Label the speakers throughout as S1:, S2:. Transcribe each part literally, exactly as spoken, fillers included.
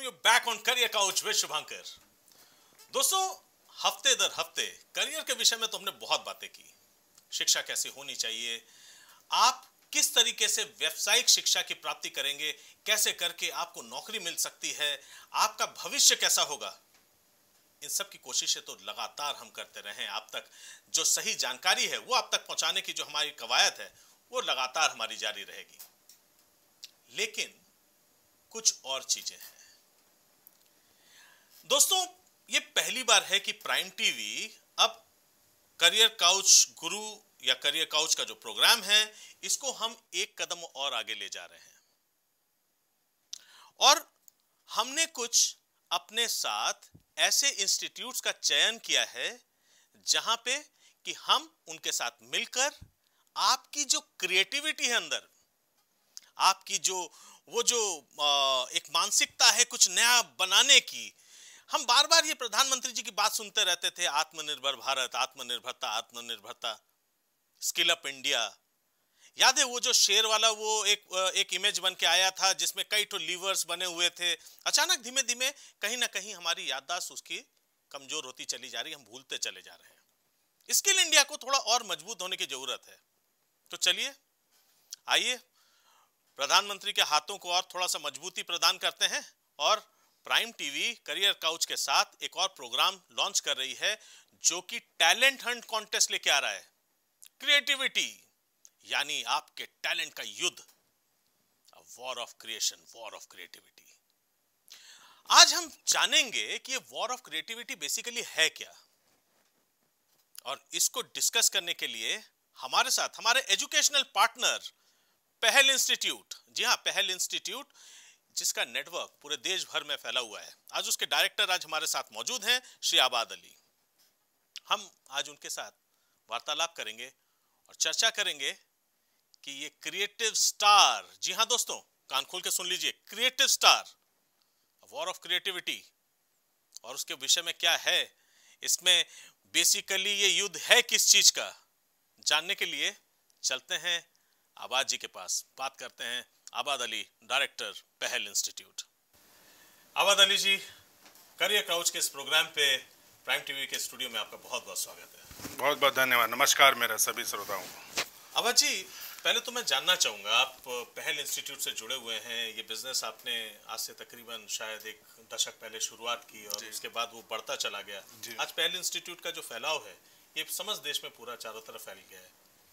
S1: welcome you back on Career Couch with शुभंकर। दोस्तों, हफ्ते दर हफ्ते करियर के विषय में तो हमने बहुत बातें की। शिक्षा कैसे होनी चाहिए, आप किस तरीके से व्यावसायिक शिक्षा की प्राप्ति करेंगे, कैसे करके आपको नौकरी मिल सकती है, आपका भविष्य कैसा होगा, इन सब की कोशिशें तो लगातार हम करते रहे। आप तक जो सही जानकारी है वो आप तक पहुंचाने की जो हमारी कवायद है वो लगातार हमारी जारी रहेगी। लेकिन कुछ और चीजें हैं दोस्तों। ये पहली बार है कि प्राइम टीवी अब करियर काउच गुरु या करियर काउच का जो प्रोग्राम है इसको हम एक कदम और आगे ले जा रहे हैं और हमने कुछ अपने साथ ऐसे इंस्टीट्यूट्स का चयन किया है जहां पे कि हम उनके साथ मिलकर आपकी जो क्रिएटिविटी है अंदर, आपकी जो वो जो एक मानसिकता है कुछ नया बनाने की, हम बार बार ये प्रधानमंत्री जी की बात सुनते रहते थे, आत्मनिर्भर भारत, आत्मनिर्भरता, आत्मनिर्भरता, स्किल अप इंडिया। याद है वो जो शेर वाला वो एक एक इमेज बन के आया था जिसमें कई तो लीवर्स बने हुए थे। अचानक धीमे धीमे कहीं ना कहीं हमारी याददाश्त उसकी कमजोर होती चली जा रही, हम भूलते चले जा रहे हैं। स्किल इंडिया को थोड़ा और मजबूत होने की जरूरत है। तो चलिए आइए प्रधानमंत्री के हाथों को और थोड़ा सा मजबूती प्रदान करते हैं और प्राइम टीवी करियर काउच के साथ एक और प्रोग्राम लॉन्च कर रही है जो कि टैलेंट हंट कॉन्टेस्ट लेके आ रहा है। क्रिएटिविटी यानी आपके टैलेंट का युद्ध, war of creation, war of creativity. आज हम जानेंगे कि ये वॉर ऑफ क्रिएटिविटी बेसिकली है क्या, और इसको डिस्कस करने के लिए हमारे साथ हमारे एजुकेशनल पार्टनर पहल इंस्टीट्यूट, जी हां पहल इंस्टीट्यूट, जिसका नेटवर्क पूरे देश भर में फैला हुआ है। आज उसके डायरेक्टर आज हमारे साथ मौजूद हैं, श्री आबाद अली। हम आज उनके साथ वार्तालाप करेंगे और चर्चा करेंगे कि ये क्रिएटिव स्टार, जी हां दोस्तों कान खोल के सुन लीजिए, creative star, war of creativity, और उसके विषय में क्या है, इसमें बेसिकली ये युद्ध है किस चीज का, जानने के लिए चलते हैं आबाद जी के पास, बात करते हैं आबाद अली, डायरेक्टर पहल इंस्टीट्यूट। आबाद अली जी, करियर काउच के इस प्रोग्राम पे प्राइम टीवी के स्टूडियो में आपका बहुत बहुत स्वागत है।
S2: बहुत बहुत धन्यवाद, नमस्कार मेरा सभी श्रोताओं को।
S1: आबाद जी, पहले तो मैं जानना चाहूंगा, आप पहल इंस्टीट्यूट से जुड़े हुए हैं, ये बिजनेस आपने आज से तकरीबन शायद एक दशक पहले शुरुआत की और उसके बाद वो बढ़ता चला गया। आज पहल इंस्टीट्यूट का जो फैलाव है ये समस्त देश में पूरा चारों तरफ फैल गया है।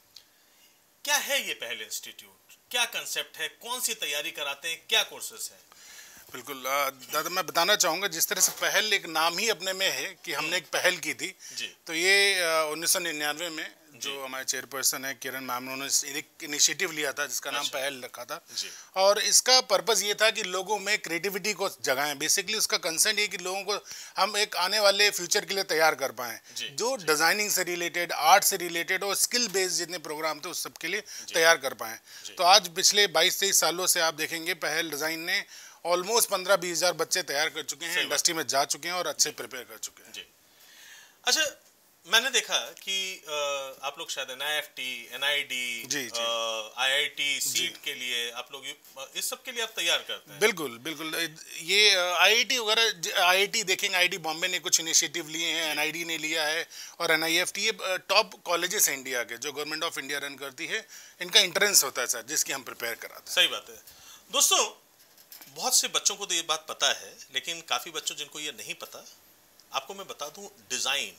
S1: क्या है ये पहल इंस्टीट्यूट, क्या कंसेप्ट है, कौन सी तैयारी कराते हैं, क्या कोर्सेस हैं?
S2: बिल्कुल दादा, मैं बताना चाहूँगा जिस तरह से पहल एक नाम ही अपने में है कि हमने एक पहल की थी, तो ये उन्नीस सौ निन्यानवे में जो हमारे चेयरपर्सन है किरण मैम, उन्होंने एक इनिशिएटिव लिया था जिसका नाम पहल रखा था, और इसका पर्पस ये था कि लोगों में क्रिएटिविटी को जगाएं। बेसिकली उसका कंसेंट ये कि लोगों को हम एक आने वाले फ्यूचर के लिए तैयार कर पाएं, जो डिजाइनिंग से रिलेटेड, आर्ट से रिलेटेड और स्किल बेस्ड जितने प्रोग्राम थे उस सब के लिए तैयार कर पाएं। तो आज पिछले बाईस तेईस सालों से आप देखेंगे पहल डिजाइन ने ऑलमोस्ट पंद्रह बीस हजार बच्चे तैयार कर चुके हैं, इंडस्ट्री में जा चुके हैं और अच्छे प्रिपेयर कर चुके हैं।
S1: अच्छा, मैंने देखा कि आप लोग शायद N I F T, N I D, I I T, seat के लिए आप लोग इस सब के लिए आप तैयार करते हैं?
S2: बिल्कुल बिल्कुल, ये आई आई टी वगैरह, आई आई टी देखेंगे, आई आई टी बॉम्बे ने कुछ इनिशिएटिव लिए हैं, एन आई डी ने लिया है, और एन आई एफ टी, ये टॉप कॉलेजेस हैं इंडिया के जो गवर्नमेंट ऑफ इंडिया रन करती है, इनका एंट्रेंस होता है सर, जिसकी हम प्रिपेयर कराते हैं।
S1: सही बात है दोस्तों, बहुत से बच्चों को तो ये बात पता है, लेकिन काफी बच्चों जिनको ये नहीं पता, आपको मैं बता दूं, डिजाइन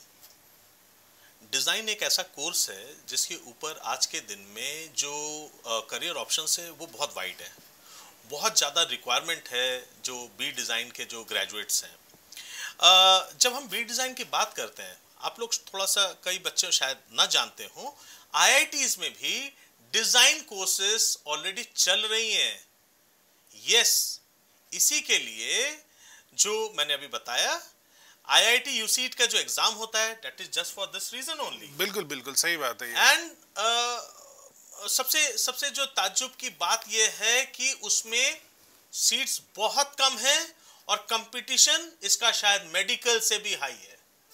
S1: डिजाइन एक ऐसा कोर्स है जिसके ऊपर आज के दिन में जो करियर ऑप्शंस है वो बहुत वाइड है, बहुत ज़्यादा रिक्वायरमेंट है जो बी डिज़ाइन के जो ग्रेजुएट्स हैं। uh, जब हम बी डिज़ाइन की बात करते हैं, आप लोग थोड़ा सा, कई बच्चे शायद ना जानते हो, आई आई टीज़ में भी डिज़ाइन कोर्सेस ऑलरेडी चल रही हैं। यस, इसी के लिए जो मैंने अभी बताया, I I T U seat का जो एग्जाम होता है, that is just for this reason only.
S2: बिल्कुल बिल्कुल सही बात है।
S1: एंड uh, सबसे सबसे जो ताज्जुब की बात ये है कि उसमें सीट्स बहुत कम हैं और कंपटीशन इसका शायद मेडिकल से भी हाई है।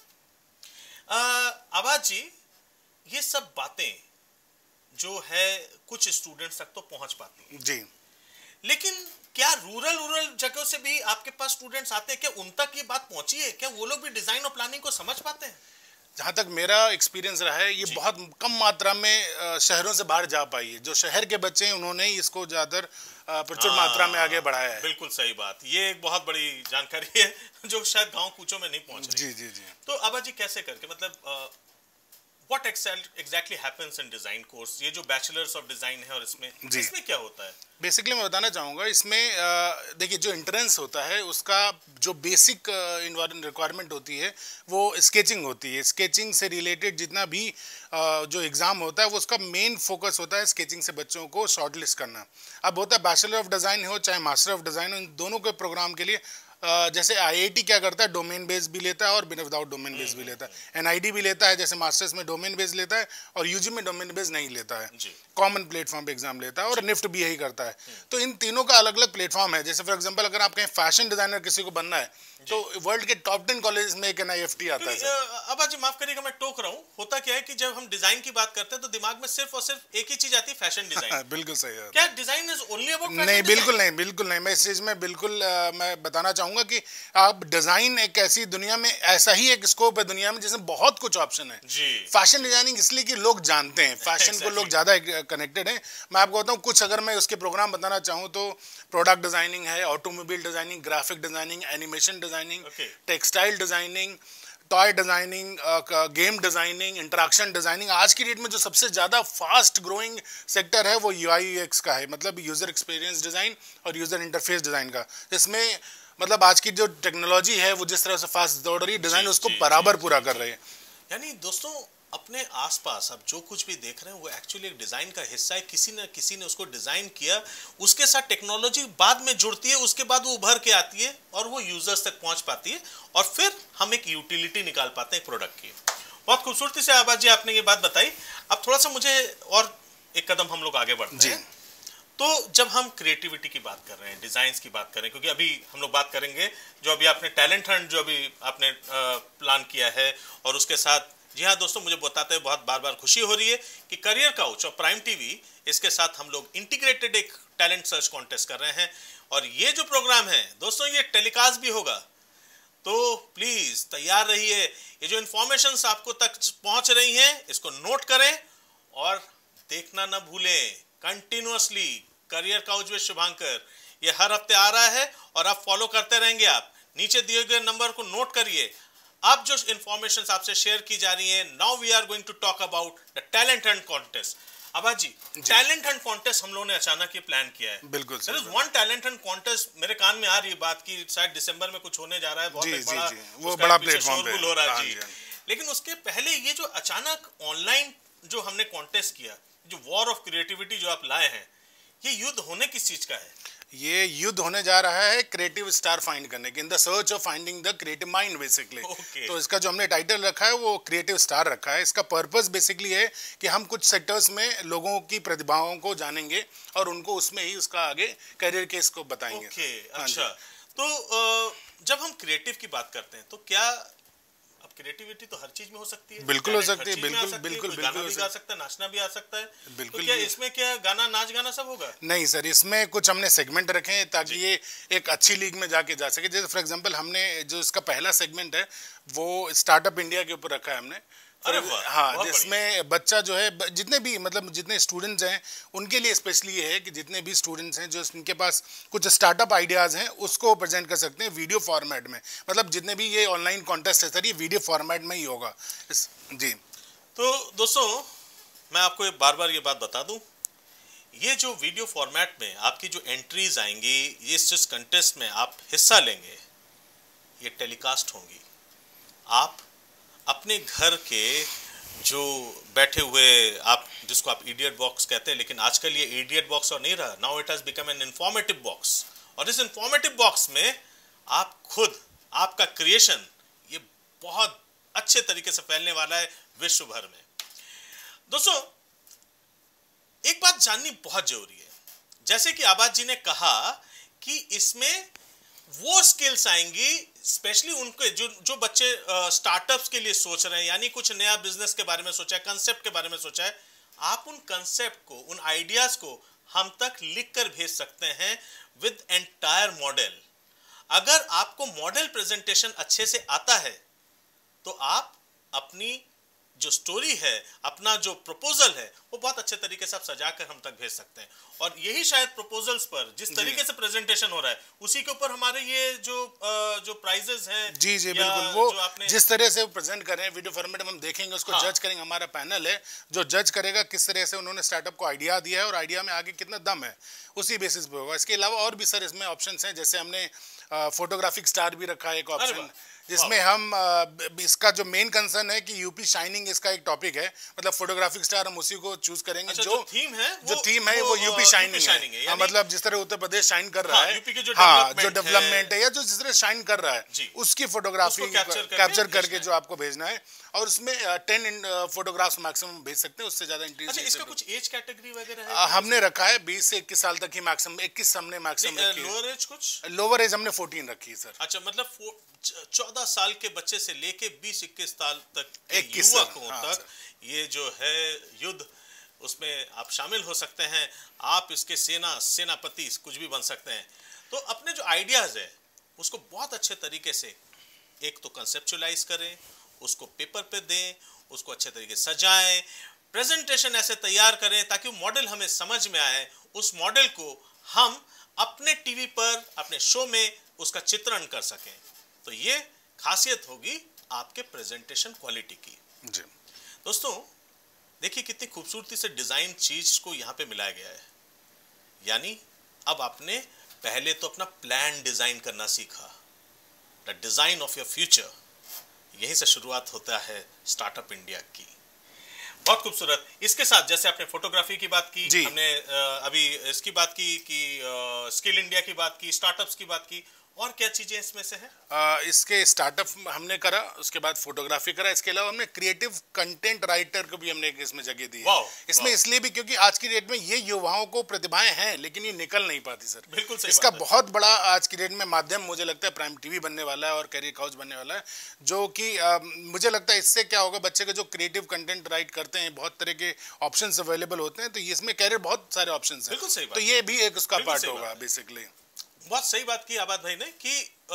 S1: uh, आबाद जी, ये सब बातें जो है कुछ स्टूडेंट्स तक तो पहुंच पाती हैं,
S2: जी,
S1: लेकिन क्या रूरल रूरल जगहों से भी आपके पास स्टूडेंट्स आते हैं? क्या उन तक ये बात पहुंची है? क्या वो लोग भी डिजाइन और प्लानिंग को समझ पाते हैं?
S2: जहाँ तक मेरा एक्सपीरियंस रहा है, ये बहुत कम मात्रा में शहरों से बाहर जा पाई है। जो शहर के बच्चे हैं उन्होंने ही इसको ज़्यादातर प्रचुर मात्रा में आगे बढ़ाया है।
S1: बिल्कुल सही बात, ये एक बहुत बड़ी जानकारी है जो शायद गांव कूचों में नहीं पहुंच रही।
S2: जी जी जी।
S1: तो आबा जी कैसे करके, मतलब what exactly happens in design course, ये जो बैचलर्स ऑफ डिजाइन है और इसमें इसमें क्या होता है?
S2: बेसिकली मैं बताना चाहूँगा इसमें, देखिए जो एंट्रेंस होता है उसका जो बेसिक रिक्वायरमेंट होती है वो स्केचिंग होती है। स्केचिंग से रिलेटेड जितना भी जो एग्ज़ाम होता है वो उसका मेन फोकस होता है स्केचिंग से बच्चों को शॉर्टलिस्ट करना। अब होता है बैचलर ऑफ डिज़ाइन हो चाहे मास्टर ऑफ डिज़ाइन हो, इन दोनों के प्रोग्राम के लिए जैसे आईआईटी क्या करता है, डोमेन बेस भी लेता है और बिना विदाउट डोमेन बेस भी लेता है। एनआईडी भी लेता है, जैसे मास्टर्स में डोमेन बेस लेता है और यूजी में डोमेन बेस नहीं लेता है, कॉमन प्लेटफॉर्म पे एग्जाम लेता है, और निफ्ट भी यही करता है। तो इन तीनों का अलग अलग प्लेटफॉर्म है। जैसे फॉर एग्जांपल अगर आप कहीं फैशन डिजाइनर किसी को बनना है तो वर्ल्ड के टॉप टेन कॉलेज में एक एनआईएफटी आता है।
S1: अब आज माफ करिएगा मैं टोक रहा हूँ, होता क्या है कि जब हम डिजाइन की बात करते हैं तो दिमाग में सिर्फ और सिर्फ एक ही चीज आती है, फैशन डिजाइन।
S2: बिल्कुल सही है।
S1: क्या design is only about fashion?
S2: नहीं, बिल्कुल नहीं, बिल्कुल नहीं। मैं इस चीज में बिल्कुल मैं बताना चाहूंगा कि आप डिजाइन एक ऐसी दुनिया में, ऐसा ही एक स्कोप है दुनिया में जिसमें बहुत कुछ ऑप्शन है।
S1: जी।
S2: फैशन डिजाइनिंग इसलिए कि लोग जानते हैं फैशन exactly. को लोग ज्यादा कनेक्टेड हैं। मैं आपको बताऊं कुछ, अगर मैं उसके प्रोग्राम बताना चाहूँ तो प्रोडक्ट डिजाइनिंग है, automobile designing, graphic designing, animation designing, textile designing, toy designing, game designing, interaction designing. आज की डेट में जो सबसे ज़्यादा फास्ट ग्रोइंग सेक्टर है वो यूआई यूएक्स का है, मतलब यूज़र एक्सपीरियंस डिज़ाइन और यूज़र इंटरफेस डिज़ाइन का। इसमें मतलब आज की जो टेक्नोलॉजी है वो जिस तरह से फास्ट दौड़ रही है, डिज़ाइन उसको बराबर पूरा कर रहे हैं।
S1: यानी दोस्तों अपने आसपास आप जो कुछ भी देख रहे हैं वो एक्चुअली एक डिजाइन का हिस्सा है। किसी न किसी ने उसको डिजाइन किया, उसके साथ टेक्नोलॉजी बाद में जुड़ती है, उसके बाद वो उभर के आती है और वो यूजर्स तक पहुंच पाती है और फिर हम एक यूटिलिटी निकाल पाते हैं एक प्रोडक्ट की। बहुत खूबसूरती से आबाद जी आपने ये बात बताई। अब थोड़ा सा मुझे और एक कदम हम लोग आगे बढ़ते हैं। तो जब हम क्रिएटिविटी की बात कर रहे हैं, डिजाइन्स की बात करें, क्योंकि अभी हम लोग बात करेंगे जो अभी आपने टैलेंट हंट जो अभी आपने प्लान किया है, और उसके साथ जी हाँ दोस्तों मुझे बताते हुए बहुत बार बार खुशी हो रही है कि करियर काउच और प्राइम टीवी इसके साथ हम लोग इंटीग्रेटेड एक टैलेंट सर्च कॉन्टेस्ट कर रहे हैं। और ये जो प्रोग्राम है दोस्तों ये टेलीकास्ट भी होगा, तो प्लीज तैयार रहिए। ये जो इंफॉर्मेशन आपको तक पहुंच रही हैं इसको नोट करें और देखना ना भूलें continuously career couch with Shubhankar. ये हर हफ्ते आ रहा है और आप फॉलो करते रहेंगे। आप नीचे दिए गए नंबर को नोट करिए। अब जो इंफॉर्मेशन आपसे शेयर की जा रही है, now we are going to talk about the talent hunt contest. अबा जी, टैलेंट हंट कॉन्टेस्ट हम लोगों ने अचानक ये प्लान किया है।
S2: बिल्कुल sir,
S1: one talent hunt contest मेरे कान में आ रही है बात की शायद दिसंबर में कुछ होने जा रहा है, बहुत
S2: जी,
S1: बड़ा,
S2: जी, जी, वो बड़ा प्लेटफॉर्म पे
S1: हो रहा है जी। लेकिन उसके पहले ये जो अचानक ऑनलाइन जो हमने कॉन्टेस्ट किया, जो वॉर ऑफ क्रिएटिविटी जो आप लाए हैं, ये युद्ध होने किस चीज का है?
S2: ये युद्ध होने जा रहा है क्रिएटिव स्टार फाइंड करने के, in the search of finding the creative mind basically. तो इसका जो हमने टाइटल रखा है वो क्रिएटिव स्टार रखा है। इसका पर्पस बेसिकली है कि हम कुछ सेक्टर्स में लोगों की प्रतिभाओं को जानेंगे और उनको उसमें ही उसका आगे करियर के इसको बताएंगे।
S1: ओके, अच्छा। तो जब हम क्रिएटिव की बात करते हैं तो क्या क्रिएटिविटी तो हर चीज में हो सकती है?
S2: बिल्कुल हो सकती है, बिल्कुल बिल्कुल बिल्कुल
S1: गाना भी गा सकता है, नाचना भी आ सकता है।
S2: बिल्कुल।
S1: तो क्या इसमें क्या गाना नाच गाना सब होगा?
S2: नहीं सर, इसमें कुछ हमने सेगमेंट रखे हैं ताकि ये एक अच्छी लीग में जाके जा सके। जैसे फॉर एग्जांपल हमने जो इसका पहला सेगमेंट है वो स्टार्टअप इंडिया के ऊपर रखा है हमने।
S1: अरे वाह,
S2: हाँ, जिसमें बच्चा जो है, जितने भी मतलब जितने स्टूडेंट्स हैं उनके लिए स्पेशली ये है कि जितने भी स्टूडेंट्स हैं जो इनके पास कुछ स्टार्टअप आइडियाज़ हैं उसको प्रेजेंट कर सकते हैं वीडियो फॉर्मेट में। मतलब जितने भी ये ऑनलाइन कॉन्टेस्ट है सर ये वीडियो फॉर्मेट में ही होगा इस, जी।
S1: तो दोस्तों मैं आपको बार बार ये बात बता दूं, ये जो वीडियो फॉर्मेट में आपकी जो एंट्रीज आएंगी, इस जिस कंटेस्ट में आप हिस्सा लेंगे, ये टेलीकास्ट होंगी। आप अपने घर के जो बैठे हुए, आप जिसको आप इडियट बॉक्स कहते हैं, लेकिन आजकल ये इडियट बॉक्स और नहीं रहा, now it has become an informative box. और इस इंफॉर्मेटिव बॉक्स में आप खुद, आपका क्रिएशन ये बहुत अच्छे तरीके से फैलने वाला है विश्व भर में। दोस्तों एक बात जाननी बहुत जरूरी है, जैसे कि आबाद जी ने कहा कि इसमें वो स्किल्स आएंगी स्पेशली उनके जो जो बच्चे स्टार्टअप्स के लिए सोच रहे हैं, यानी कुछ नया बिजनेस के बारे में सोचा है, कंसेप्ट के बारे में सोचा है। आप उन कंसेप्ट को, उन आइडियाज को हम तक लिखकर भेज सकते हैं विद एंटायर मॉडल। अगर आपको मॉडल प्रेजेंटेशन अच्छे से आता है तो आप अपनी जो स्टोरी है, अपना जो प्रपोजल है, वो बहुत अच्छे तरीके से आप सजाकर हम तक भेज सकते हैं। और यही शायद प्रपोजल्स पर जिस तरीके से प्रेजेंटेशन हो रहा है उसी के ऊपर हमारे ये जो जो प्राइजेस हैं,
S2: जी जी बिल्कुल, वो आपने जिस तरह से वो प्रेजेंट कर रहे हैं वीडियो फॉर्मेट में हम देखेंगे, उसको हाँ। जज करेंगे। हमारा पैनल है जो जज करेगा किस तरह से उन्होंने स्टार्टअप को आइडिया दिया है और आइडिया में आगे कितना दम है, उसी बेसिस पे होगा। इसके अलावा और भी सर इसमें ऑप्शंस हैं, जैसे हमने फोटोग्राफिक स्टार भी रखा है एक ऑप्शन, जिसमें हम इसका जो मेन कंसर्न है कि यूपी शाइनिंग इसका एक टॉपिक है, मतलब फोटोग्राफिक स्टार हम उसी को चूज करेंगे।
S1: अच्छा,
S2: जो,
S1: जो थीम है
S2: जो
S1: वो,
S2: थीम है वो, वो यूपी शाइनिंग है, है। हाँ, मतलब जिस तरह उत्तर प्रदेश शाइन कर रहा
S1: हाँ,
S2: है,
S1: यूपी के जो
S2: हाँ जो डेवलपमेंट है या जो जिस तरह शाइन कर रहा है उसकी फोटोग्राफी कैप्चर करके जो आपको भेजना है, और उसमें टेन फोटोग्राफ्स मैक्सिमम भेज सकते हैं, उससे ज्यादा इंक्रीज।
S1: अच्छा, इसका कुछ एज कैटेगरी वगैरह है?
S2: हमने रखा है बीस से इक्कीस साल तक ही मैक्सिमम, इक्कीस हमने मैक्सिमम रखी है।
S1: लोअर एज कुछ?
S2: लोअर एज हमने चौदह रखी है सर।
S1: अच्छा, मतलब चौदह साल के बच्चे से लेके बीस इक्कीस साल तक के युवकों हाँ, तक ये जो है युद्ध, उसमें आप शामिल हो सकते हैं। आप इसके सेना सेनापति कुछ भी बन सकते हैं। तो अपने जो आइडियाज है उसको बहुत अच्छे तरीके से एक तो कंसेप्चुअलाइज करें, उसको पेपर पे दें, उसको अच्छे तरीके से सजाएं, प्रेजेंटेशन ऐसे तैयार करें ताकि मॉडल हमें समझ में आए। उस मॉडल को हम अपने टीवी पर, अपने शो में उसका चित्रण कर सकें। तो ये खासियत होगी आपके प्रेजेंटेशन क्वालिटी की।
S2: जी
S1: दोस्तों, देखिए कितनी खूबसूरती से डिजाइन चीज को यहाँ पे मिलाया गया है। यानी अब आपने पहले तो अपना प्लान डिजाइन करना सीखा, the design of your future. यहीं से शुरुआत होता है स्टार्टअप इंडिया की। बहुत खूबसूरत। इसके साथ जैसे आपने फोटोग्राफी की बात की, हमने अभी इसकी बात की कि स्किल इंडिया की बात की, स्टार्टअप्स की बात की, और क्या चीजें इसमें से है?
S2: आ, इसके स्टार्टअप हमने करा, उसके बाद फोटोग्राफी करा, इसके अलावा हमने क्रिएटिव कंटेंट राइटर को भी हमने इसमें जगह दी है। इसमें इसलिए भी क्योंकि आज की डेट में ये युवाओं को प्रतिभाएं हैं लेकिन ये निकल नहीं पाती सर।
S1: बिल्कुल सही।
S2: इसका बहुत बड़ा आज की डेट में माध्यम मुझे लगता है प्राइम टीवी बनने वाला है और कैरियर काउच बनने वाला है, जो कि मुझे लगता है इससे क्या होगा, बच्चे के जो क्रिएटिव कंटेंट राइट करते हैं बहुत तरह के ऑप्शन अवेलेबल होते हैं, तो इसमें कैरियर बहुत सारे ऑप्शन है।
S1: बिल्कुल सही बात।
S2: तो ये भी एक उसका पार्ट होगा बेसिकली।
S1: बहुत सही बात की आबाद भाई ने कि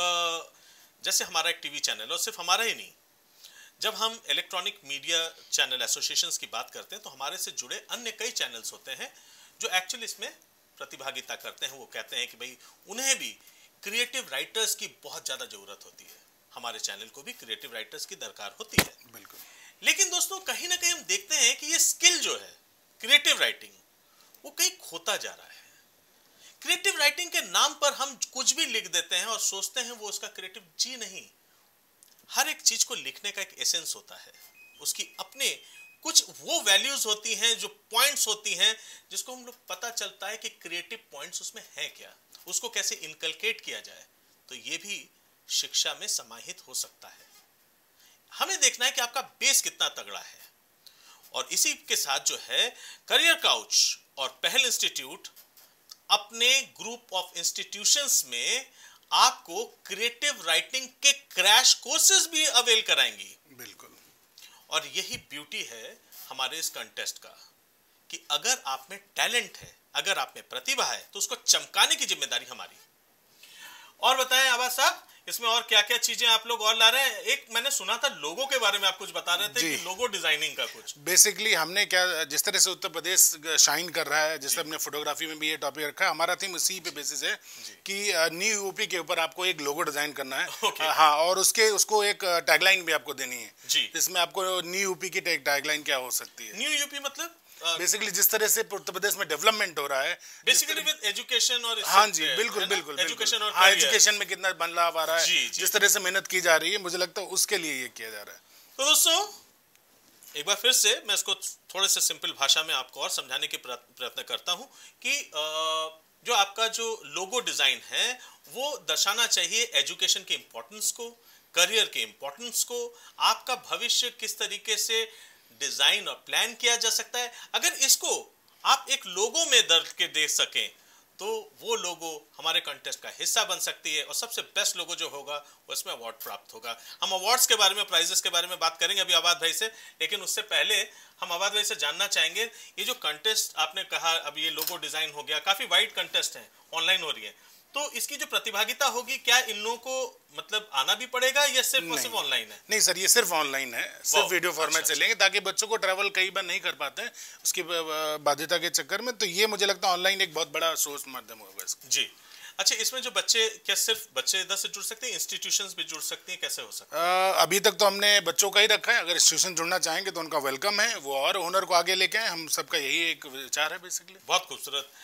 S1: जैसे हमारा एक टीवी चैनल, और सिर्फ हमारा ही नहीं, जब हम इलेक्ट्रॉनिक मीडिया चैनल एसोसिएशंस की बात करते हैं तो हमारे से जुड़े अन्य कई चैनल्स होते हैं जो एक्चुअली इसमें प्रतिभागिता करते हैं। वो कहते हैं कि भाई उन्हें भी क्रिएटिव राइटर्स की बहुत ज़्यादा ज़रूरत होती है, हमारे चैनल को भी क्रिएटिव राइटर्स की दरकार होती है।
S2: बिल्कुल।
S1: लेकिन दोस्तों, कहीं ना कहीं हम देखते हैं कि ये स्किल जो है क्रिएटिव राइटिंग, वो कहीं खोता जा रहा है। क्रिएटिव राइटिंग के नाम पर हम कुछ भी लिख देते हैं और सोचते हैं वो उसका क्रिएटिव। जी नहीं, हर एक चीज को लिखने का एक एसेंस होता है, उसकी अपने कुछ वो वैल्यूज होती हैं, जो पॉइंट्स होती हैं, जिसको हम लोग पता चलता है कि क्रिएटिव पॉइंट्स उसमें है क्या, उसको कैसे इनकलकेट किया जाए। तो ये भी शिक्षा में समाहित हो सकता है। हमें देखना है कि आपका बेस कितना तगड़ा है। और इसी के साथ जो है करियर काउच और पहल इंस्टीट्यूट अपने ग्रुप ऑफ इंस्टीट्यूशंस में आपको क्रिएटिव राइटिंग के क्रैश कोर्सेज भी अवेल कराएंगी।
S2: बिल्कुल।
S1: और यही ब्यूटी है हमारे इस कंटेस्ट का कि अगर आप में टैलेंट है, अगर आप में प्रतिभा है, तो उसको चमकाने की जिम्मेदारी हमारी। और बताएं आबाद साहब, इसमें और क्या क्या चीजें आप लोग और ला रहे हैं? एक मैंने सुना था लोगो के बारे में आप कुछ बता रहे थे कि लोगो डिजाइनिंग का कुछ।
S2: बेसिकली हमने क्या, जिस तरह से उत्तर प्रदेश शाइन कर रहा है, जिस तरह हमने फोटोग्राफी में भी ये टॉपिक रखा है, हमारा थीम उसी पे बेसिस है कि न्यू यूपी के ऊपर आपको एक लोगो डिजाइन करना है। okay. हाँ, और उसके उसको एक टैगलाइन भी आपको देनी है जी। इसमें आपको न्यू यूपी की टैगलाइन क्या हो सकती है?
S1: न्यू यूपी मतलब
S2: बेसिकली uh, जिस तरह से उत्तर प्रदेश में डेवलपमेंट हो रहा है,
S1: बेसिकली विद एजुकेशन और
S2: हाँ जी बिल्कुल बिल्कुल
S1: एजुकेशन और
S2: हाँ, एजुकेशन में कितना बदलाव आ रहा है, जी, जी. जिस तरह से मेहनत की जा रही है, मुझे लगता है उसके लिए ये किया जा रहा है।
S1: तो दोस्तों, एक बार फिर से मैं इसको थोड़े से सिंपल भाषा में आपको और समझाने के प्रयत्न करता हूँ कि जो आपका जो लोगो डिजाइन है वो दर्शाना चाहिए एजुकेशन के इम्पोर्टेंस को, करियर के इम्पोर्टेंस को, आपका भविष्य किस तरीके से डिजाइन और प्लान किया जा सकता है। अगर इसको आप एक लोगो में दर्ज के देख सकें तो वो लोगो हमारे कंटेस्ट का हिस्सा बन सकती है और सबसे बेस्ट लोगो जो होगा उसमें अवार्ड प्राप्त होगा। हम अवार्ड्स के बारे में, प्राइजेस के बारे में बात करेंगे अभी आबाद भाई से, लेकिन उससे पहले हम आबाद भाई से जानना चाहेंगे ये जो कंटेस्ट आपने कहा, अब ये लोगो डिजाइन हो गया, काफी वाइड कंटेस्ट है, ऑनलाइन हो रही है, तो इसकी जो प्रतिभागिता होगी क्या इन लोगों को मतलब आना भी पड़ेगा या सिर्फ सिर्फ ऑनलाइन है?
S2: नहीं सर, ये सिर्फ ऑनलाइन है, सिर्फ वीडियो फॉर्मेट से लेंगे ताकि बच्चों को ट्रैवल कई बार नहीं कर पाते हैं उसकी बाध्यता के चक्कर में, तो ये मुझे लगता है ऑनलाइन एक बहुत बड़ा सोर्स माध्यम होगा इसका।
S1: जी अच्छा, इसमें जो बच्चे, क्या सिर्फ बच्चे इधर से जुड़ सकते हैं, इंस्टीट्यूशंस भी जुड़ सकती हैं, कैसे हो सकता है?
S2: अभी तक तो हमने बच्चों का ही रखा है, अगर इंस्टीट्यूशन जुड़ना चाहेंगे तो उनका वेलकम है, वो और हुनर को आगे लेके आए, हम सबका यही एक विचार है बेसिकली।
S1: बहुत खूबसूरत।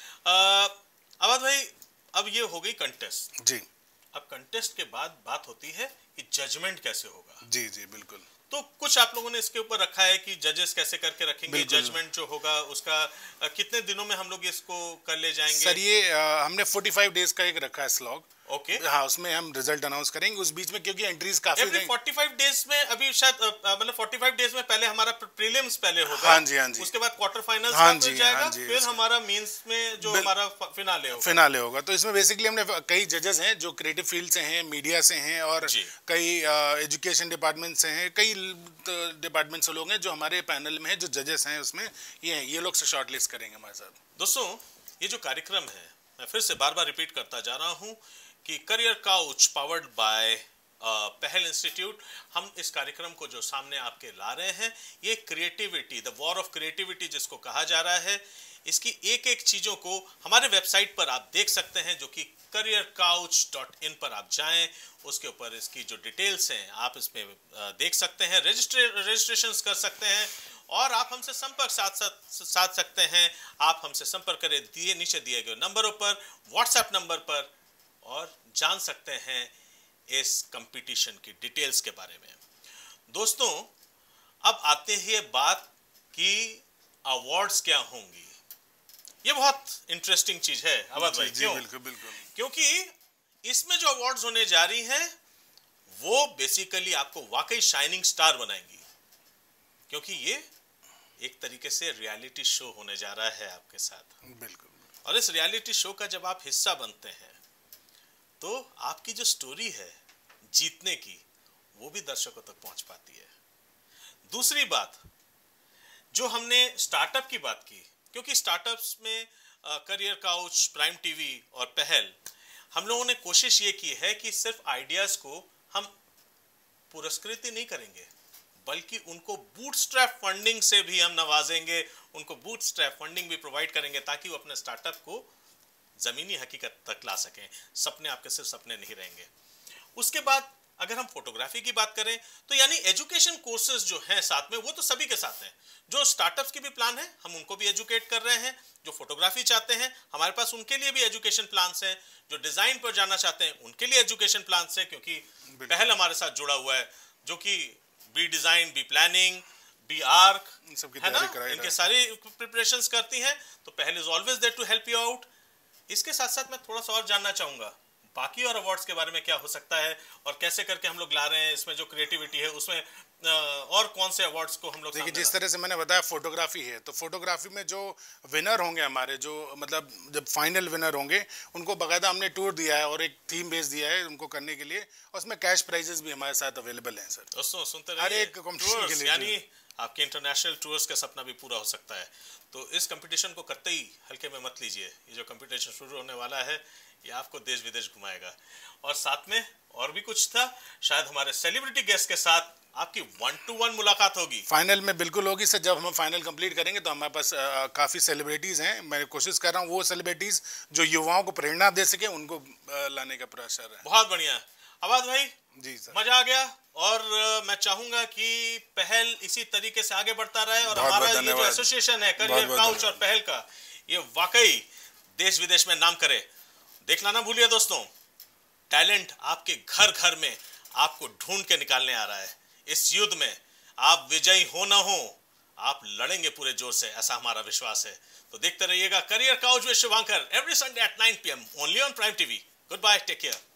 S1: आबाद भाई, अब ये हो गई कंटेस्ट
S2: जी,
S1: अब कंटेस्ट के बाद बात होती है कि जजमेंट कैसे होगा।
S2: जी जी बिल्कुल,
S1: तो कुछ आप लोगों ने इसके ऊपर रखा है कि जजेस कैसे करके रखेंगे, जजमेंट जो होगा उसका कितने दिनों में हम लोग इसको कर ले जाएंगे?
S2: सर ये आ, हमने पैंतालीस डेज का एक रखा है स्लॉग।
S1: Okay okay.
S2: हाँ, उसमें हम रिजल्ट अनाउंस करेंगे उस बीच में, क्योंकि एंट्रीज काफी
S1: एवरी पैंतालीस डेज में, अभी शायद मतलब पैंतालीस डेज में पहले हमारा प्रीलिम्स पहले होगा,
S2: हाँ जी हाँ जी,
S1: उसके बाद क्वार्टर फाइनल्स
S2: हाँ
S1: का जाएगा, हाँ जी, फिर हमारा मेंस में जो हमारा फिनाले होगा
S2: फिनाले होगा तो इसमें बेसिकली हमने कई जजेस हैं जो क्रिएटिव फील्ड से हैं, मीडिया से हैं और कई एजुकेशन डिपार्टमेंट से हैं, कई डिपार्टमेंट से लोग हैं जो हमारे पैनल में है, जो जजेस हैं उसमें ये ये लोग से शॉर्टलिस्ट करेंगे हमारे साथ।
S1: दोस्तों, ये जो कार्यक्रम है, मैं फिर से बार बार रिपीट करता जा रहा हूँ कि career couch powered by Pahal institute, हम इस कार्यक्रम को जो सामने आपके ला रहे हैं, ये creativity, the war of creativity जिसको कहा जा रहा है, इसकी एक एक चीज़ों को हमारे वेबसाइट पर आप देख सकते हैं, जो कि करियर काउच डॉट इन पर आप जाएं, उसके ऊपर इसकी जो डिटेल्स हैं आप इसमें देख सकते हैं, रजिस्ट्रे रजिस्ट्रेशन कर सकते हैं और आप हमसे संपर्क साथ साथ साध सकते हैं। आप हमसे संपर्क करें दिए नीचे दिए गए नंबरों पर, व्हाट्सएप नंबर पर, और जान सकते हैं इस कंपटीशन की डिटेल्स के बारे में। दोस्तों, अब आते हैं बात कि अवार्ड्स क्या होंगी। ये बहुत इंटरेस्टिंग चीज है आबाद भाई, क्यों?
S2: बिल्कुल बिल्कुल,
S1: क्योंकि इसमें जो अवार्ड्स होने जा रही हैं वो बेसिकली आपको वाकई शाइनिंग स्टार बनाएंगी, क्योंकि ये एक तरीके से रियलिटी शो होने जा रहा है आपके साथ।
S2: बिल्कुल,
S1: और इस रियलिटी शो का जब आप हिस्सा बनते हैं तो आपकी जो स्टोरी है जीतने की, वो भी दर्शकों तक पहुंच पाती है। दूसरी बात, जो हमने स्टार्टअप की बात की, क्योंकि स्टार्टअप्स में करियर काउच, प्राइम टीवी और पहल, हम लोगों ने कोशिश ये की है कि सिर्फ आइडियाज को हम पुरस्कृत ही नहीं करेंगे, बल्कि उनको बूटस्ट्रैप फंडिंग से भी हम नवाजेंगे, उनको बूटस्ट्रैप फंडिंग भी प्रोवाइड करेंगे ताकि वो अपने स्टार्टअप को जमीनी हकीकत तक ला सकें। सपने आपके सिर्फ सपने नहीं रहेंगे। उसके बाद अगर हम फोटोग्राफी की बात करें तो यानी एजुकेशन कोर्सेज जो हैं साथ में, वो तो सभी के साथ हैं। जो स्टार्टअप्स की भी प्लान है हम उनको भी एजुकेट कर रहे हैं, जो फोटोग्राफी चाहते हैं हमारे पास उनके लिए भी एजुकेशन प्लान्स हैं, जो डिजाइन पर जाना चाहते हैं उनके लिए एजुकेशन प्लान्स हैं, क्योंकि पहल हमारे साथ जुड़ा हुआ है जो कि B design, B planning, B arch, है ना, इनके सारी प्रिपरेशंस करती हैं। तो Pahal is always there to help you out. इसके साथ साथ मैं थोड़ा सा और जानना चाहूंगा बाकी और अवार्ड्स के बारे में, क्या हो सकता है और कैसे करके हम लोग ला रहे हैं, इसमें जो क्रिएटिविटी है उसमें और कौन से अवार्ड्स को हम लोग।
S2: देखिए, जिस तरह से मैंने बताया फोटोग्राफी है, तो फोटोग्राफी में जो विनर होंगे हमारे, जो मतलब जब फाइनल विनर होंगे उनको बाकायदा हमने टूर दिया है और एक थीम बेस दिया है उनको करने के लिए, और उसमें कैश प्राइजेस भी हमारे साथ अवेलेबल हैं सर।
S1: दोस्तों सुनते रहिए,
S2: हर एक कॉम्पिटिशन के लिए,
S1: यानी आपके इंटरनेशनल टूर्स का सपना भी पूरा हो सकता है। तो इस कंपटीशन को करते ही हल्के में मत लीजिए। ये जो कंपटीशन शुरू होने वाला है ये आपको देश विदेश घुमाएगा। और साथ में और भी कुछ था, शायद हमारे सेलिब्रिटी गेस्ट के साथ आपकी वन टू वन मुलाकात होगी।
S2: फाइनल में बिल्कुल होगी सर। जब हम फाइनल कंप्लीट करेंगे तो हमारे पास आ, काफी सेलिब्रिटीज हैं। मैं कोशिश कर रहा हूँ वो सेलिब्रिटीज जो युवाओं को प्रेरणा दे सके उनको आ, लाने का प्रयास है।
S1: बहुत बढ़िया आबाद भाई,
S2: जी सर,
S1: मजा आ गया। और मैं चाहूंगा कि पहल इसी तरीके से आगे बढ़ता रहे और हमारा ये जो एसोसिएशन है करियर काउच और पहल का, ये वाकई देश विदेश में नाम करे। देखना ना भूलिए दोस्तों, टैलेंट आपके घर घर में आपको ढूंढ के निकालने आ रहा है। इस युद्ध में आप विजयी हो ना हो, आप लड़ेंगे पूरे जोर से, ऐसा हमारा विश्वास है। तो देखते रहिएगा career couch with Shubhankar every Sunday at nine P M only on prime TV. Good bye, take care.